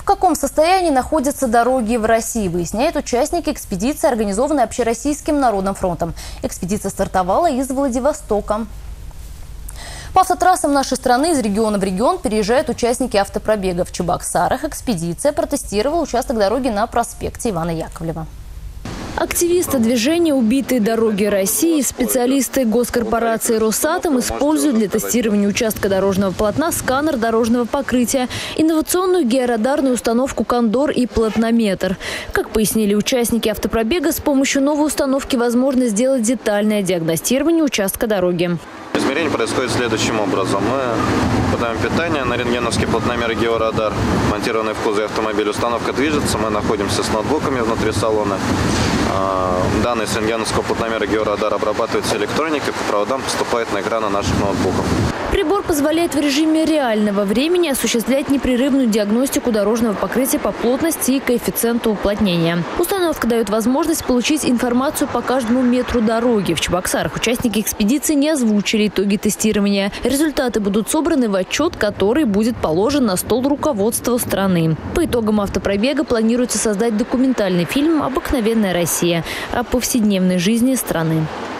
каком состоянии находятся дороги в России, выясняют участники экспедиции, организованной Общероссийским народным фронтом. Экспедиция стартовала из Владивостока. По автотрассам нашей страны из региона в регион переезжают участники автопробега. В Чебоксарах экспедиция протестировала участок дороги на проспекте Ивана Яковлева. Активисты движения «Убитые дороги России» и специалисты госкорпорации «Росатом» используют для тестирования участка дорожного полотна сканер дорожного покрытия, инновационную георадарную установку «Кондор» и плотнометр. Как пояснили участники автопробега, с помощью новой установки возможно сделать детальное диагностирование участка дороги. Измерение происходит следующим образом. Мы подаем питание на рентгеновский плотномер и георадар, монтированный в кузове автомобиля. Установка движется, мы находимся с ноутбуками внутри салона. Данные с рентгеновского плотномера и георадара обрабатываются электроникой, по проводам поступает на экраны наших ноутбуков. Прибор позволяет в режиме реального времени осуществлять непрерывную диагностику дорожного покрытия по плотности и коэффициенту уплотнения. Установка дает возможность получить информацию по каждому метру дороги. В Чебоксарах участники экспедиции не озвучили итоги тестирования. Результаты будут собраны в отчет, который будет положен на стол руководства страны. По итогам автопробега планируется создать документальный фильм «Обыкновенная Россия» о повседневной жизни страны.